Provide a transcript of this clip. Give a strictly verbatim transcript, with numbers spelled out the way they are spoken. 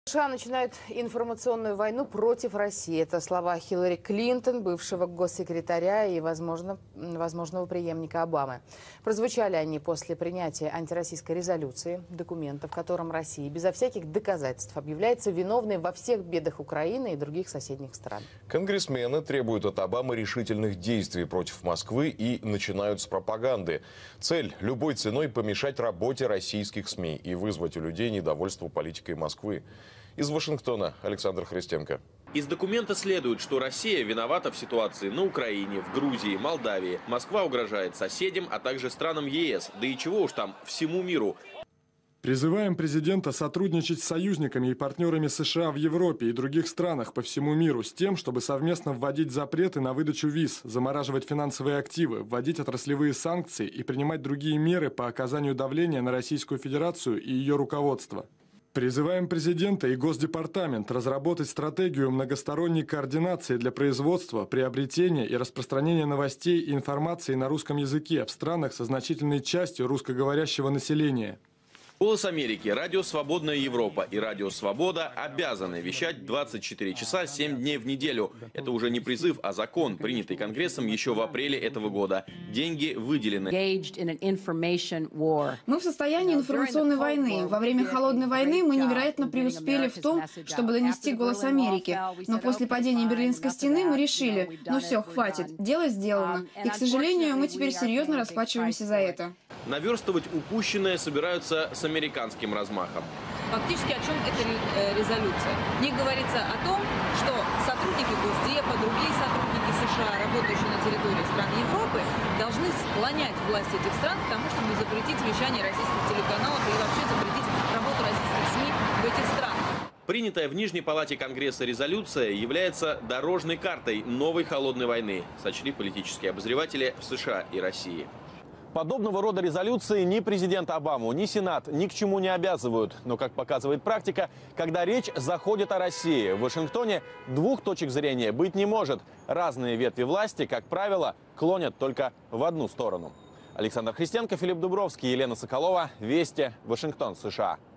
США начинают информационную войну против России. Это слова Хиллари Клинтон, бывшего госсекретаря и, возможно, возможного преемника Обамы. Прозвучали они после принятия антироссийской резолюции, документа, в котором Россия безо всяких доказательств объявляется виновной во всех бедах Украины и других соседних стран. Конгрессмены требуют от Обамы решительных действий против Москвы и начинают с пропаганды. Цель – любой ценой помешать работе российских СМИ и вызвать у людей недовольство политикой Москвы. Из Вашингтона Александр Христенко. Из документа следует, что Россия виновата в ситуации на Украине, в Грузии, Молдавии. Москва угрожает соседям, а также странам ЕС. Да и чего уж там, всему миру. Призываем президента сотрудничать с союзниками и партнерами США в Европе и других странах по всему миру с тем, чтобы совместно вводить запреты на выдачу виз, замораживать финансовые активы, вводить отраслевые санкции и принимать другие меры по оказанию давления на Российскую Федерацию и ее руководство. Призываем президента и Госдепартамент разработать стратегию многосторонней координации для производства, приобретения и распространения новостей и информации на русском языке в странах со значительной частью русскоговорящего населения. «Голос Америки», «Радио Свободная Европа» и «Радио Свобода» обязаны вещать двадцать четыре часа семь дней в неделю. Это уже не призыв, а закон, принятый Конгрессом еще в апреле этого года. Деньги выделены. Мы в состоянии информационной войны. Во время Холодной войны мы невероятно преуспели в том, чтобы донести голос Америки. Но после падения Берлинской стены мы решили, ну все, хватит, дело сделано. И, к сожалению, мы теперь серьезно расплачиваемся за это. Наверстывать упущенное собираются с американским размахом. Фактически о чем эта резолюция? В ней говорится о том, что сотрудники Госдепа, другие сотрудники США, работающие на территории стран Европы, должны склонять власти этих стран к тому, чтобы запретить вещание российских телеканалов и вообще запретить работу российских СМИ в этих странах. Принятая в Нижней палате Конгресса резолюция является дорожной картой новой холодной войны, сочли политические обозреватели в США и России. Подобного рода резолюции ни президент Обаму, ни Сенат ни к чему не обязывают. Но, как показывает практика, когда речь заходит о России, в Вашингтоне двух точек зрения быть не может. Разные ветви власти, как правило, клонят только в одну сторону. Александр Христенко, Филипп Дубровский, Елена Соколова. Вести. Вашингтон, США.